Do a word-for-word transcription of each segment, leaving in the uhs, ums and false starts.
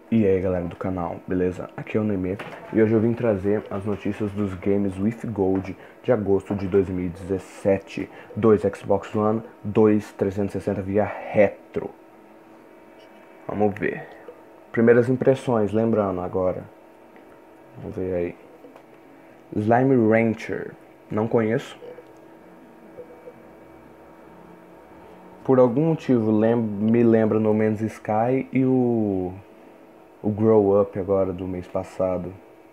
E aí galera do canal, beleza? Aqui é o Neymar e hoje eu vim trazer as notícias dos games with Gold de agosto de dois mil e dezessete. Dois Xbox One, dois trezentos e sessenta via retro. Vamos ver. Primeiras impressões, lembrando agora. Vamos ver aí. Slime Rancher, não conheço. Por algum motivo lem me lembra No Man's Sky e o... o Grow Up agora do mês passado.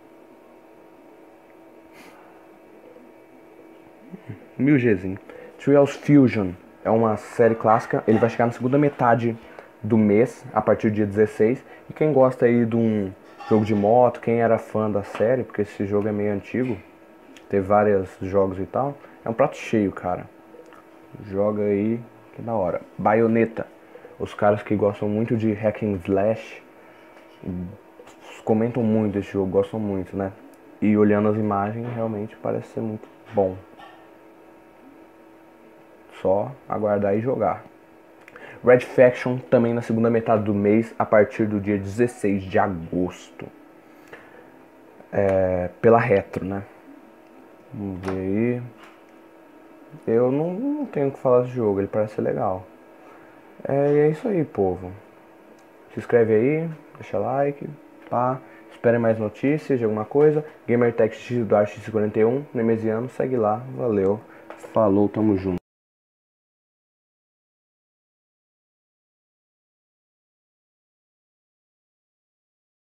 mil Gzinho. Trials Fusion é uma série clássica. Ele vai chegar na segunda metade do mês, a partir do dia dezesseis. E quem gosta aí de um jogo de moto, quem era fã da série, porque esse jogo é meio antigo, teve vários jogos e tal, é um prato cheio, cara. Joga aí, que da hora. Bayonetta. Os caras que gostam muito de hack and slash comentam muito esse jogo, gostam muito, né? E olhando as imagens, realmente parece ser muito bom. Só aguardar e jogar. Red Faction também na segunda metade do mês, a partir do dia dezesseis de agosto. É, pela Retro, né? Vamos ver aí. Eu não, não tenho o que falar desse jogo, ele parece ser legal. É, e é isso aí, povo. Se inscreve aí, deixa like, pá. Esperem mais notícias de alguma coisa. Gamertech X do X quarenta e um, Nemesiano, segue lá, valeu. Falou, tamo junto.